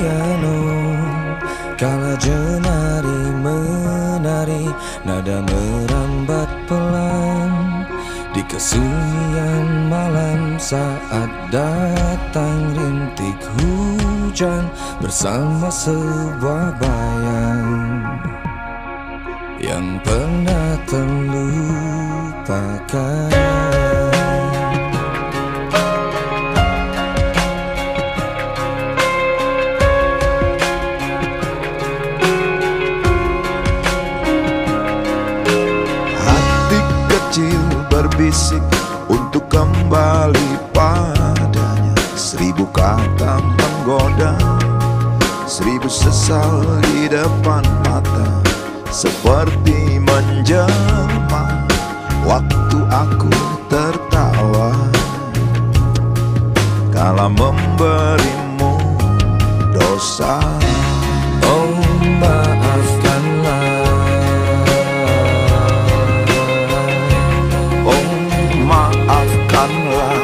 piano, kala jenari menari, nada merambat pelan di kesunyian malam saat datang rintik hujan bersama sebuah bayang yang pernah terlupakan. Berbisik untuk kembali padanya, 1000 kata menggoda, 1000 sesal di depan mata, seperti menjelma waktu aku tertawa kala memberimu dosa. Oh, maafkanlah, maafkanlah.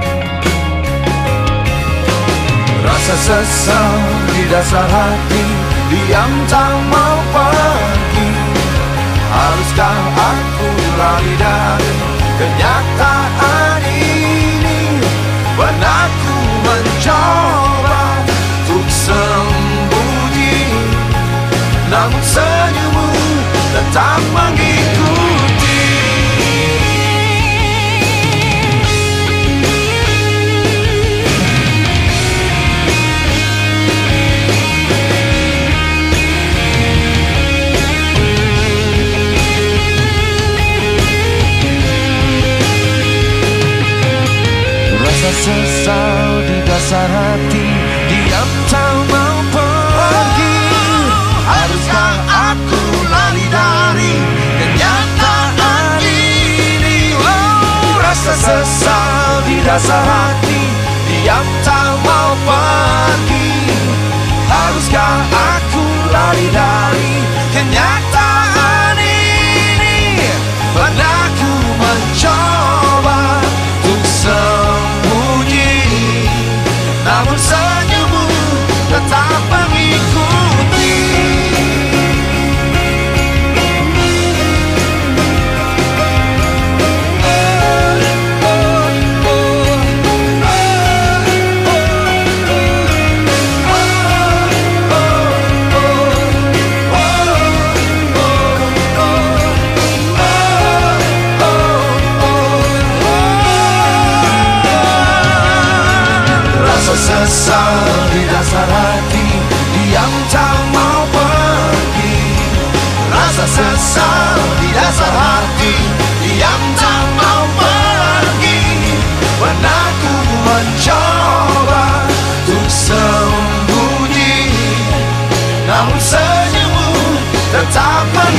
Rasa sesal di dasar hati, diam tak mau pergi. Haruskah aku lari dari kenyataan ini? Pernah ku mencoba untuk sembunyi, namun senyummu tetap mengikuti. Sesal di dasar hati, diam tak mau pergi. Haruskah aku lari dari kenyataan ini? Oh, rasa sesal di dasar hati, diam tak mau pergi. Haruskah aku lari dari kenyataan ini? Pernah ku mencoba untuk namun senyummu tetap mengikuti. Sesal di dasar hati, diam tak mau pergi. Rasa sesal di dasar hati, diam tak mau pergi. Pernah ku mencoba untuk sembunyi, namun senyummu tetap